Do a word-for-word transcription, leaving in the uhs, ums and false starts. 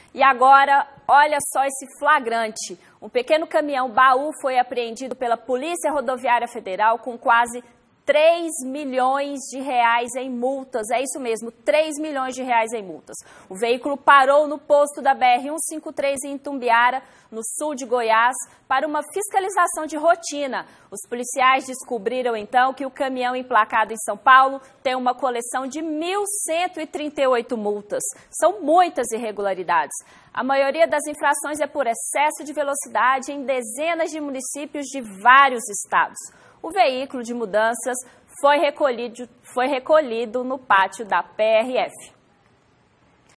E agora, olha só esse flagrante. Um pequeno caminhão baú foi apreendido pela Polícia Rodoviária Federal com quase três milhões de reais em multas. É isso mesmo, três milhões de reais em multas. O veículo parou no posto da B R cento e cinquenta e três em Itumbiara, no sul de Goiás, para uma fiscalização de rotina. Os policiais descobriram então que o caminhão emplacado em São Paulo tem uma coleção de mil cento e trinta e oito multas. São muitas irregularidades. A maioria das infrações é por excesso de velocidade em dezenas de municípios de vários estados. O veículo de mudanças foi recolhido, foi recolhido no pátio da P R F.